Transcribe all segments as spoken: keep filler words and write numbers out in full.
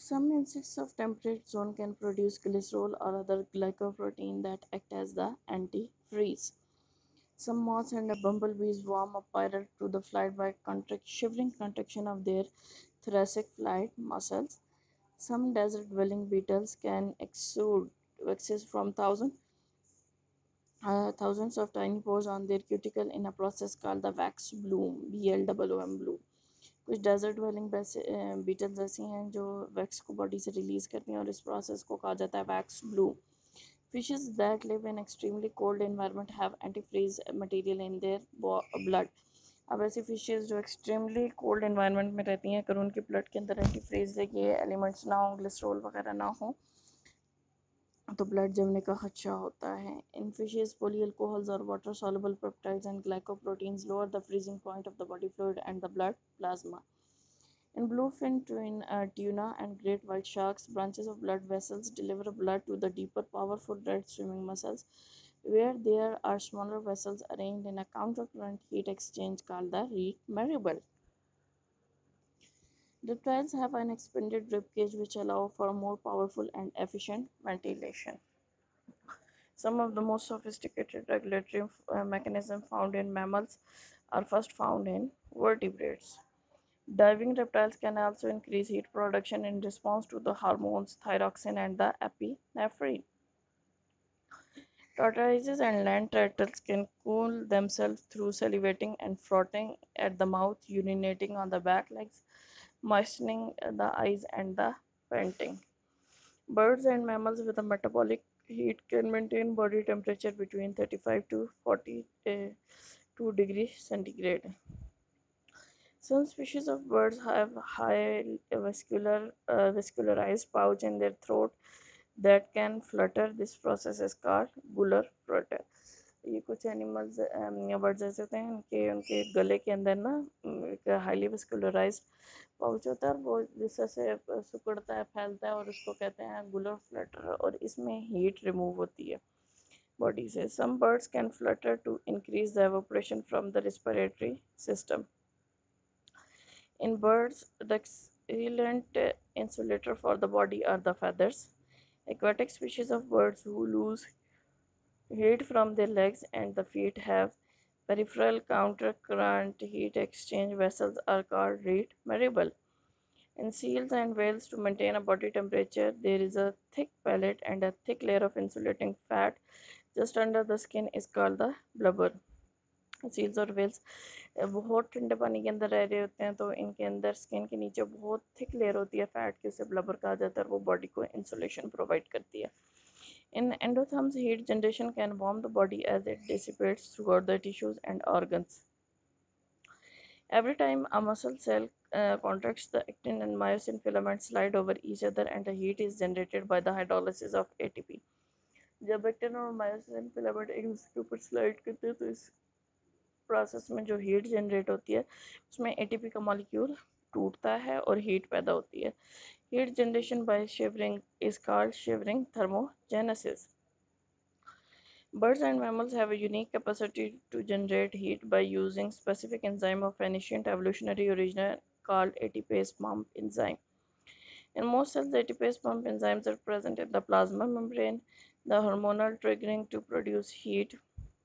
Some insects of temperate zone can produce glycerol or other glycoprotein that act as the antifreeze. Some moths and bumblebees warm up prior to the flight by contract, shivering contraction of their thoracic flight muscles. Some desert-dwelling beetles can exude waxes from thousands uh, thousands of tiny pores on their cuticle in a process called the wax bloom, B L O O M bloom. कुछ desert dwelling beetles ऐसी हैं जो wax को body से release करती हैं और इस प्रोसेस को कहा जाता है wax bloom. Fishes that live in extremely cold environment have antifreeze material in their blood. अब ऐसी फिशेस जो एक्सट्रीमली कोल्ड एनवायरनमेंट में रहती हैं, अगर उनके ब्लड के अंदर एंटीफ्रीज ये एलिमेंट्स ना हो, ग्लिसरॉल वगैरह ना हो, तो ब्लड जमने का खदशा होता है. इन fishes polyalcohols or water soluble peptides and glycoproteins lower the freezing point of the body fluid and the blood plasma. In bluefin uh, tuna and great white sharks, branches of blood vessels deliver blood to the deeper, powerful red swimming muscles, where there are smaller vessels arranged in a countercurrent heat exchange called the Reed Marable. Reptiles have an expanded ribcage which allow for more powerful and efficient ventilation. Some of the most sophisticated regulatory uh, mechanisms found in mammals are first found in vertebrates. Diving reptiles can also increase heat production in response to the hormones thyroxine and the epinephrine. Tortoises and land turtles can cool themselves through salivating and frothing at the mouth, urinating on the back legs, moistening the eyes, and the panting. Birds and mammals with a metabolic heat can maintain body temperature between thirty-five to forty-two degrees centigrade. Some species of birds have high vascular, uh, vascularized pouch in their throat that can flutter. This process is called gular flutter. ये कुछ animals birds ऐसे होते हैं इनके उनके गले के अंदर ना एक हाईली वेस्कुलराइज्ड पाउच होता है और वो जिससे से सिकुड़ता है, फैलता है और उसको कहते हैं गुलर फ्लटर और इसमें हीट रिमूव होती है बॉडी से. Some birds can flutter to increase the evaporation from the respiratory system. In birds, the excellent insulator for the body are the feathers. Aquatic species of birds who lose heat from their legs and the feet have peripheral countercurrent heat exchange vessels are called reed marable. In seals and whales, to maintain a body temperature, there is a thick pellet and a thick layer of insulating fat just under the skin is called the blubber. Seals और whales बहुत ठंडे पानी के अंदर रह रहे होते हैं तो इनके अंदर स्किन के नीचे बहुत थिक लेयर होती है फैट की, उसे ब्लबर कहा जाता है और वो बॉडी को इंसुलेशन प्रोवाइड करती है. In endotherms heat generation can warm the body as it dissipates throughout the tissues and organs. Every time a muscle cell uh, contracts, the actin and myosin filaments slide over each other and the heat is generated by the hydrolysis of A T P. जब actin और myosin filament एक दूसरे के ऊपर slide करते हैं तो इस प्रोसेस में जो हीट जनरेट होती है उसमें एटीपी का मॉलिक्यूल टूटता है और हीट पैदा होती है. Heat generation by shivering is called shivering thermogenesis. Birds and mammals have a unique capacity to generate heat by using specific enzyme of ancient evolutionary origin called ATPase pump enzyme. In most cells, ATPase pump enzymes are present in the plasma membrane. The hormonal triggering to produce heat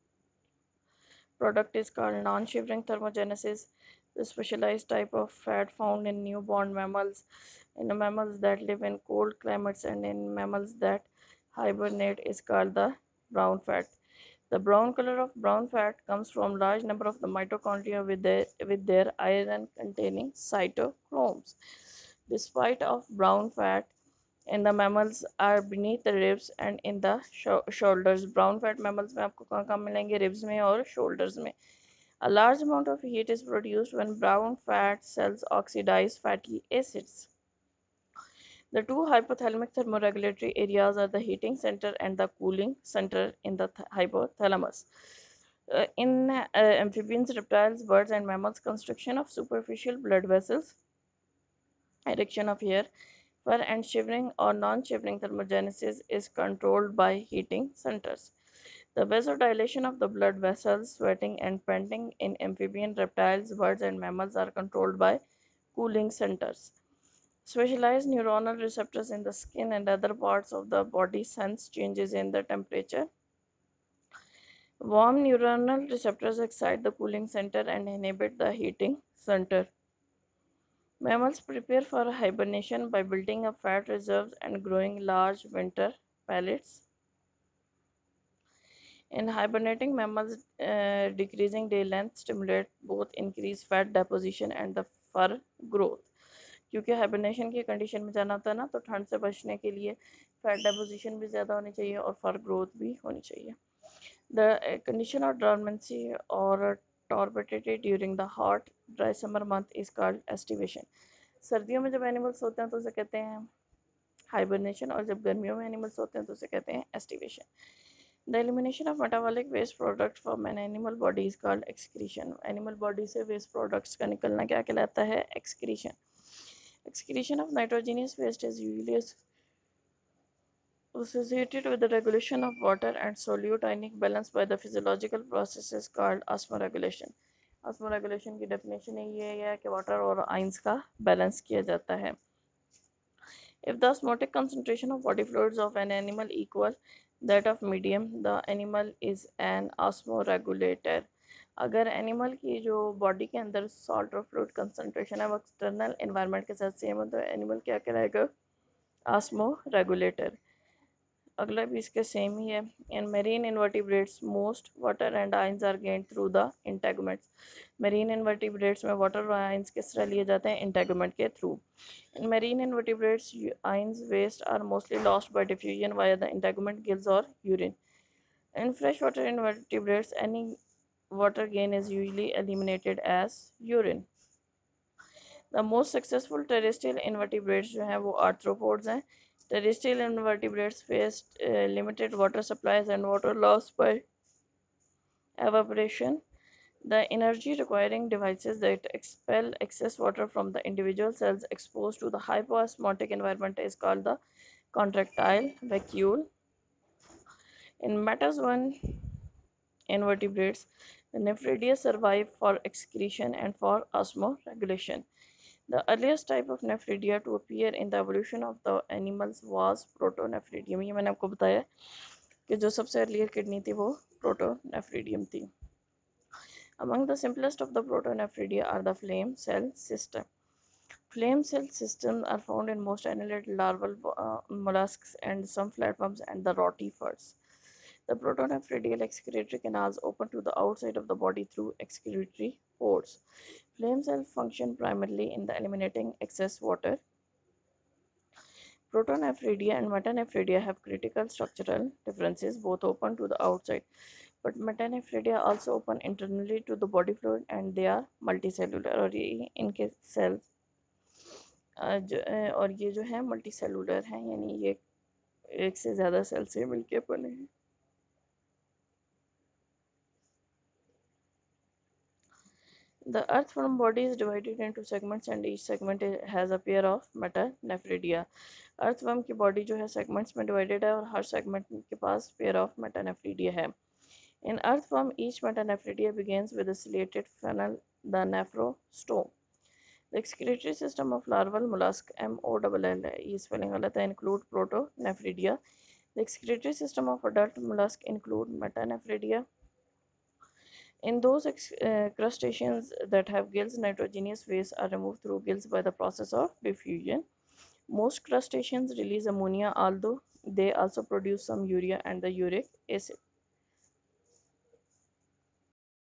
product is called non-shivering thermogenesis. The specialized type of fat found in newborn mammals, in mammals that live in cold climates, and in mammals that hibernate is called the brown fat. The brown color of brown fat comes from large number of the mitochondria with their, with their iron-containing cytochromes. Despite of brown fat in the mammals are beneath the ribs and in the shoulders. Brown fat mammals में आपको कहाँ कहाँ मिलेंगे? Ribs में और shoulders में. A large amount of heat is produced when brown fat cells oxidize fatty acids. The two hypothalamic thermoregulatory areas are the heating center and the cooling center in the hypothalamus. Uh, in uh, amphibians, reptiles, birds, and mammals, constriction of superficial blood vessels, erection of hair, fur, and shivering or non-shivering thermogenesis is controlled by heating centers. The vasodilation of the blood vessels, sweating, and panting in amphibian, reptiles, birds, and mammals are controlled by cooling centers. Specialized neuronal receptors in the skin and other parts of the body sense changes in the temperature. Warm neuronal receptors excite the cooling center and inhibit the heating center. Mammals prepare for hibernation by building up fat reserves and growing large winter pellets. In hibernating mammals, uh, decreasing day length stimulate both increased fat deposition and the fur growth. क्योंकि hibernation की condition में जाना होता है ना, तो ठंड से बचने के लिए फैट डेपोजिशन भी ज़्यादा होनी चाहिए और फर ग्रोथ भी होनी चाहिए. The condition of dormancy or torpidity during the hot dry summer month is called estivation. सर्दियों में जब एनिमल्स होते हैं तो उसे कहते हैं हाइबरनेशन, और जब गर्मियों में एनिमल्स होते हैं तो उसे कहते हैं aestivation. The elimination of metabolic waste products from an animal body is called excretion. Animal body से waste products का निकलना क्या कहलाता है? Excretion. Excretion of nitrogenous waste is usually associated with the regulation of water and solute ionic balance by the physiological processes called osmoregulation. Osmoregulation की definition ये है कि water और ions का balance किया जाता है. If the osmotic concentration of body fluids of an animal equal that of medium, the animal is an osmoregulator. अगर एनिमल की जो बॉडी के अंदर सॉल्ट और फ्लूइड कंसनट्रेशन है वो एक्सटर्नल एनवायरनमेंट के साथ सेम हो तो एनिमल क्या कहलाएगा? Osmoregulator. अगला भी इसके सेम ही है. In marine invertebrates most water and ions are gained through the integuments. Marine invertebrates में वाटर और आयंस किस तरह लिए जाते हैं? इंटेगुमेंट के थ्रू. In marine invertebrates, ions waste are mostly lost by diffusion via the integument, gills, or urine. In freshwater invertebrates, any water gain is usually eliminated as urine. The most successful terrestrial invertebrates जो हैं वो arthropods हैं. Terrestrial invertebrates faced uh, limited water supplies and water loss by evaporation. The energy requiring devices that expel excess water from the individual cells exposed to the hypoosmotic environment is called the contractile vacuole. In metazoan invertebrates, the nephridia survive for excretion and for osmoregulation. The earliest type of nephridia to appear in the evolution of the animals was protonephridium. ये मैंने आपको बताया कि जो सबसे earlier kidney थी वो protonephridium थी. Among the simplest of the protonephridia are the flame cell system. Flame cell systems are found in most annelid larval uh, mollusks and some flatworms and the rotifers. The protonephridial excretory canals open to the outside of the body through excretory pores. Flame cells function primarily in the eliminating excess water. Protonephridia and metanephridia have critical structural differences, both open to the outside. But metanephridia also open internally to the body fluid and they are multicellular. और ये इनके cells और ये जो है multicellular हैं, यानी ये एक से ज़्यादा सेल से मिलके बने हैं. The earthworm body is divided into segments and each segment has a pair of metanephridia. earthworm की body जो है segments में divided है और हर segment के पास pair of metanephridia है. In earthworm, each metanephridia begins with a ciliated funnel, the nephrostome. The excretory system of larval mollusk M O L L ये spelling गलत है include protonephridia. The excretory system of adult mollusk include metanephridia. In those uh, crustaceans that have gills, nitrogenous waste are removed through gills by the process of diffusion. Most crustaceans release ammonia, although they also produce some urea and the uric acid.